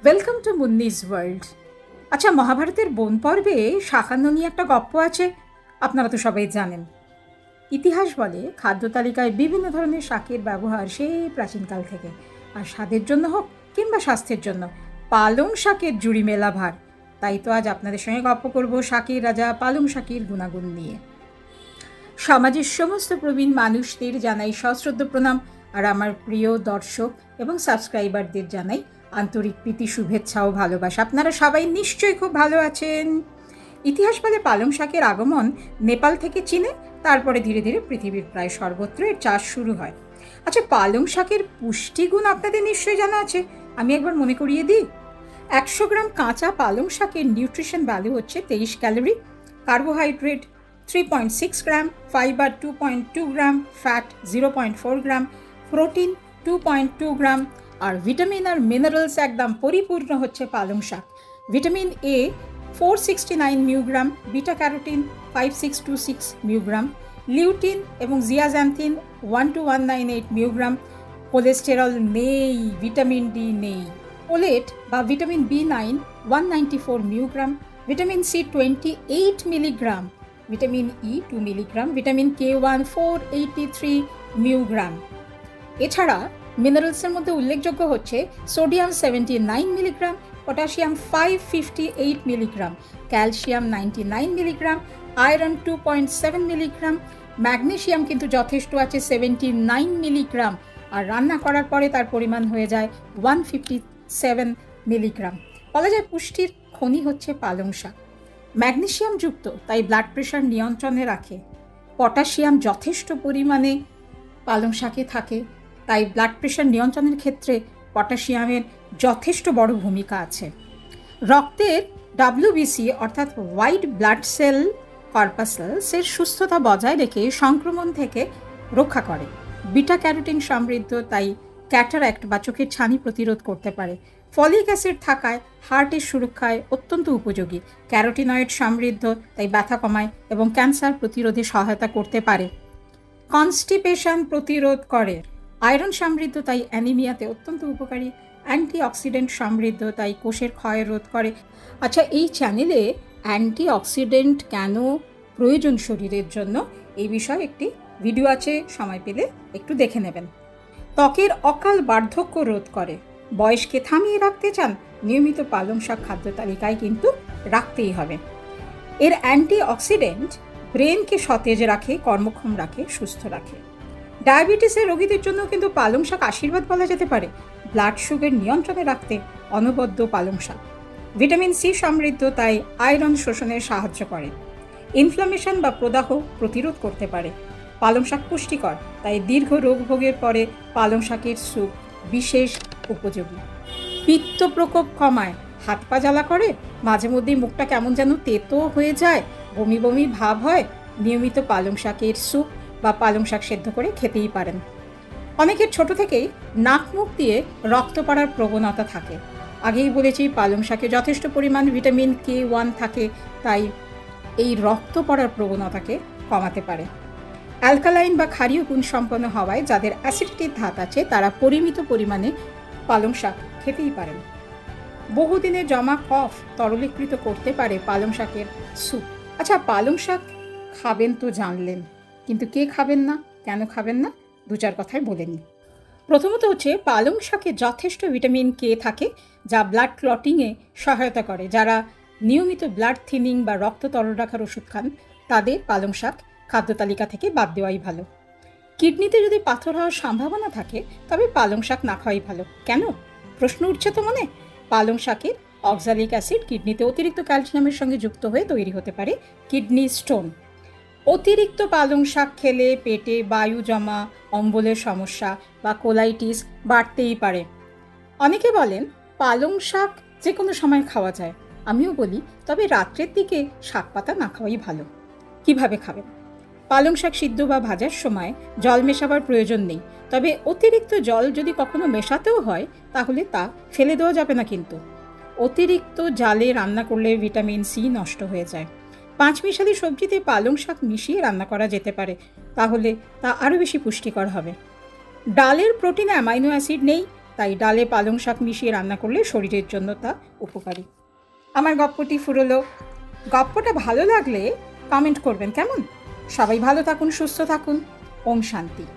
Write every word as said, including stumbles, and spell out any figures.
Welcome to মুন্নিস world. আচ্ছা, মহাভারতের বন পর্বে শাকান্ন নিয়ে একটা গপ্প আছে, আপনারা তো সবাই জানেন। ইতিহাস বলে খাদ্য তালিকায় বিভিন্ন ধরনের শাকের ব্যবহার সেই প্রাচীনকাল থেকে, আর স্বাদের জন্য হোক কিংবা স্বাস্থ্যের জন্য পালং শাকের জুড়ি মেলা ভার। তাই তো আজ আপনাদের সঙ্গে গপ্প করব শাকের রাজা পালং শাকের গুণাগুণ নিয়ে। সমাজের সমস্ত প্রবীণ মানুষদের জানাই সশ্রদ্ধ প্রণাম, আর আমার প্রিয় দর্শক এবং সাবস্ক্রাইবারদের জানাই আন্তরিক প্রীতি, শুভেচ্ছা ও ভালোবাসা। আপনারা সবাই নিশ্চয়ই খুব ভালো আছেন। ইতিহাস বলে পালং শাকের আগমন নেপাল থেকে চীনে, তারপরে ধীরে ধীরে পৃথিবীর প্রায় সর্বত্র এর চাষ শুরু হয়। আচ্ছা, পালং শাকের পুষ্টিগুণ আপনাদের নিশ্চয়ই জানা আছে, আমি একবার মনে করিয়ে দিই। একশো গ্রাম কাঁচা পালং শাকের নিউট্রিশন ভ্যালু হচ্ছে তেইশ calorie, carbohydrate three point six gram, fibre two point two gram, fat zero point four gram, protein two point two gram, আর ভিটামিন আর মিনারেলস একদম পরিপূর্ণ হচ্ছে পালং শাক। Vitamin A four sixty nine মিউগ্রাম, beta carotene five six two six মিউগ্রাম, lutein এবং zeaxanthin one two one nine eight মিউগ্রাম। কোলেস্টেরল নেই, ভিটামিন ডি নেই। ফোলেট বা vitamin B nine one ninety four মিউগ্রাম, vitamin C twenty eight milligram, vitamin E two milligram, vitamin K one four eighty three মিউগ্রাম। এছাড়া মিনারেলসের মধ্যে উল্লেখযোগ্য হচ্ছে sodium seventy nine milligram, potassium five fifty eight milligram, calcium ninety nine milligram, iron two point seven milligram, magnesium কিন্তু যথেষ্ট আছে seventy nine milligram, আর রান্না করার পরে তার পরিমাণ হয়ে যায় ওয়ান ফিফটি সেভেন মিলিগ্রাম। বলা যায় পুষ্টির খনি হচ্ছে পালং শাক। ম্যাগনেশিয়াম যুক্ত, তাই ব্লাড প্রেশার নিয়ন্ত্রণে রাখে। পটাশিয়াম যথেষ্ট পরিমাণে পালং শাকে থাকে, তাই ব্লাড প্রেশার নিয়ন্ত্রণের ক্ষেত্রে পটাশিয়ামের যথেষ্ট বড় ভূমিকা আছে। রক্তের ডাব্লিউবিসি অর্থাৎ হোয়াইট ব্লাড সেল কর্পাসেলসের সুস্থতা বজায় রেখে সংক্রমণ থেকে রক্ষা করে। বিটা ক্যারোটিন সমৃদ্ধ, তাই ক্যাটারাক্ট বা চোখের ছানি প্রতিরোধ করতে পারে। ফলিক অ্যাসিড থাকায় হার্টের সুরক্ষায় অত্যন্ত উপযোগী। ক্যারোটিনয়েড সমৃদ্ধ, তাই ব্যথা কমায় এবং ক্যান্সার প্রতিরোধে সহায়তা করতে পারে। কনস্টিপেশন প্রতিরোধ করে। আয়রন সমৃদ্ধ, তাই অ্যানিমিয়াতে অত্যন্ত উপকারী। অ্যান্টিঅক্সিডেন্ট সমৃদ্ধ, তাই কোষের ক্ষয় রোধ করে। আচ্ছা, এই চ্যানেলে অ্যান্টিঅক্সিডেন্ট কেন প্রয়োজন শরীরের জন্য এই বিষয়ে একটি ভিডিও আছে, সময় পেলে একটু দেখে নেবেন। ত্বকের অকাল বার্ধক্য রোধ করে। বয়সকে থামিয়ে রাখতে চান, নিয়মিত পালং শাক খাদ্য তালিকায় কিন্তু রাখতেই হবে। এর অ্যান্টিঅক্সিডেন্ট ব্রেনকে সতেজ রাখে, কর্মক্ষম রাখে, সুস্থ রাখে। ডায়াবেটিসের রোগীদের জন্য কিন্তু পালং শাক আশীর্বাদ বলা যেতে পারে। ব্লাড সুগার নিয়ন্ত্রণে রাখতে অনবদ্য পালং শাক। ভিটামিন সি সমৃদ্ধ, তাই আয়রন শোষণে সাহায্য করে। ইনফ্লামেশন বা প্রদাহ প্রতিরোধ করতে পারে। পালং শাক পুষ্টিকর, তাই দীর্ঘ রোগ ভোগের পরে পালং শাকের স্যুপ বিশেষ উপযোগী। পিত্ত প্রকোপ কমায়। হাত পা জ্বালা করে, মাঝে মধ্যেই মুখটা কেমন যেন তেতো হয়ে যায়, বমি বমি ভাব হয়, নিয়মিত পালং শাকের স্যুপ বা পালং শাক সেদ্ধ করে খেতেই পারেন। অনেকের ছোট থেকেই নাক মুখ দিয়ে রক্ত পড়ার প্রবণতা থাকে। আগেই বলেছি পালং শাকে যথেষ্ট পরিমাণ ভিটামিন কে ওয়ান থাকে, তাই এই রক্ত পড়ার প্রবণতাকে কমাতে পারে। অ্যালকালাইন বা ক্ষারীয় গুণ সম্পন্ন হওয়ায় যাদের অ্যাসিডিটির ধাত আছে তারা পরিমিত পরিমাণে পালং শাক খেতেই পারেন। বহুদিনের জমা কফ তরলীকৃত করতে পারে পালং শাকের স্যুপ। আচ্ছা, পালং শাক খাবেন তো জানলেন, কিন্তু কে খাবেন না, কেন খাবেন না, দু চার কথায় বলে নিই। প্রথমত হচ্ছে পালং শাকে যথেষ্ট ভিটামিন কে থাকে, যা ব্লাড ক্লটিংয়ে সহায়তা করে। যারা নিয়মিত ব্লাড থিনিং বা রক্ত তরল রাখার ওষুধ খান তাদের পালং শাক খাদ্য তালিকা থেকে বাদ দেওয়াই ভালো। কিডনিতে যদি পাথর হওয়ার সম্ভাবনা থাকে তবে পালং শাক না খাওয়াই ভালো। কেন, প্রশ্ন উঠছে তো মনে? পালং শাকের অক্সালিক অ্যাসিড কিডনিতে অতিরিক্ত ক্যালসিয়ামের সঙ্গে যুক্ত হয়ে তৈরি হতে পারে কিডনি স্টোন। অতিরিক্ত পালং শাক খেলে পেটে বায়ু জমা, অম্বলের সমস্যা বা কোলাইটিস বাড়তেই পারে। অনেকে বলেন পালং শাক যে কোনো সময় খাওয়া যায়, আমিও বলি তবে রাত্রের দিকে শাক পাতা না খাওয়াই ভালো। কিভাবে খাবেন? পালং শাক সিদ্ধ বা ভাজার সময় জল মেশাবার প্রয়োজন নেই, তবে অতিরিক্ত জল যদি কখনো মেশাতেও হয় তাহলে তা ফেলে দেওয়া যাবে না। কিন্তু অতিরিক্ত জালে রান্না করলে ভিটামিন সি নষ্ট হয়ে যায়। পাঁচমিশালি সবজিতে পালং শাক মিশিয়ে রান্না করা যেতে পারে, তাহলে তা আরও বেশি পুষ্টিকর হবে। ডালের প্রোটিনে অ্যামাইনো অ্যাসিড নেই, তাই ডালে পালং শাক মিশিয়ে রান্না করলে শরীরের জন্য তা উপকারী। আমার গপ্পটি ফুরলো। গপ্পটা ভালো লাগলে কমেন্ট করবেন কেমন? সবাই ভালো থাকুন, সুস্থ থাকুন। ওম শান্তি।